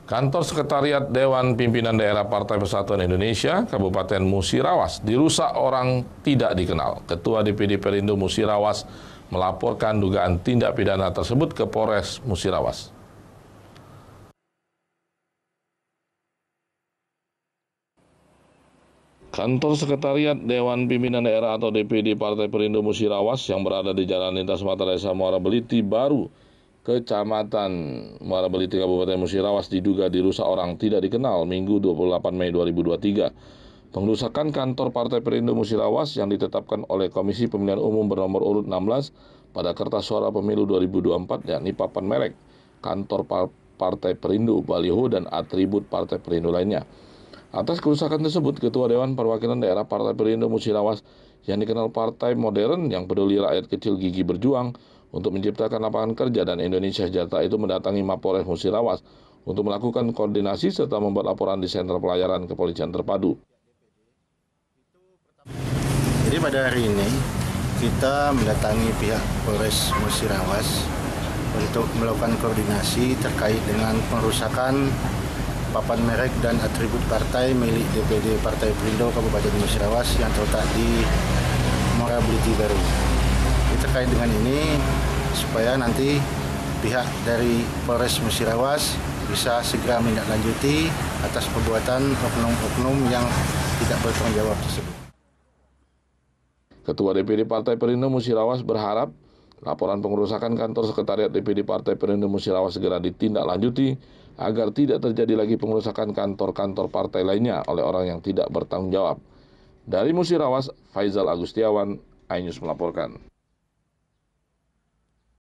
Kantor Sekretariat Dewan Pimpinan Daerah Partai Persatuan Indonesia, Kabupaten Musirawas, dirusak orang tidak dikenal. Ketua DPD Perindo Musirawas melaporkan dugaan tindak pidana tersebut ke Polres Musirawas. Kantor Sekretariat Dewan Pimpinan Daerah atau DPD Partai Perindo Musirawas yang berada di Jalan Lintas Mata Desa Muara Beliti Baru, Kecamatan Muara Beliti, Kabupaten Musirawas diduga dirusak orang tidak dikenal Minggu 28 Mei 2023. Pengrusakan kantor Partai Perindo Musirawas yang ditetapkan oleh Komisi Pemilihan Umum bernomor urut 16 pada kertas suara pemilu 2024 yakni papan merek, kantor Partai Perindo, baliho, dan atribut Partai Perindo lainnya. Atas kerusakan tersebut, Ketua Dewan Perwakilan Daerah Partai Perindo Musirawas yang dikenal partai modern yang peduli rakyat kecil gigi berjuang untuk menciptakan lapangan kerja dan Indonesia sejahtera itu mendatangi Mapolres Musirawas untuk melakukan koordinasi serta membuat laporan di sentra pelayaran kepolisian terpadu. Jadi pada hari ini kita mendatangi pihak Polres Musirawas untuk melakukan koordinasi terkait dengan pengerusakan papan merek dan atribut partai milik DPD Partai Perindo Kabupaten Musirawas yang terletak di Muara Beliti Baru. Terkait dengan ini, supaya nanti pihak dari Polres Musirawas bisa segera menindaklanjuti atas perbuatan oknum-oknum yang tidak bertanggung jawab tersebut. Ketua DPD Partai Perindo Musirawas berharap laporan pengerusakan kantor Sekretariat DPD Partai Perindo Musirawas segera ditindaklanjuti agar tidak terjadi lagi pengerusakan kantor-kantor partai lainnya oleh orang yang tidak bertanggung jawab. Dari Musirawas, Faizal Agustiawan, iNews melaporkan.